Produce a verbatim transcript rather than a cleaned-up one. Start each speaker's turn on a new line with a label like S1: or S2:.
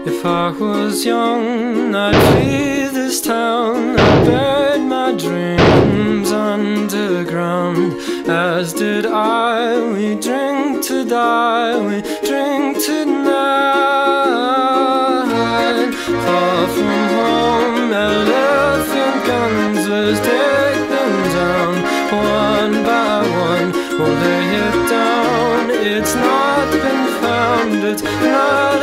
S1: If I was young, I'd flee this town. I buried my dreams underground, as did I. We drink to die, we drink tonight. Far from home, elephant guns, let's take them down. One by one, we'll lay it down. It's not been found, it's not